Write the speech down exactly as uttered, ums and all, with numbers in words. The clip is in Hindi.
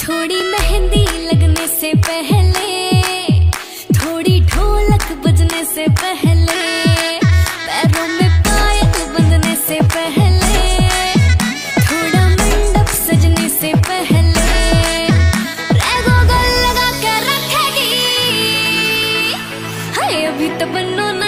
थोड़ी मेहंदी लगने से पहले, थोड़ी ढोलक बजने से पहले, पैरों में पायल बंधने से पहले, थोड़ा मंडप सजने से पहले, रेगो गल लगा कर रखेगी। हाय अभी तो बनो ना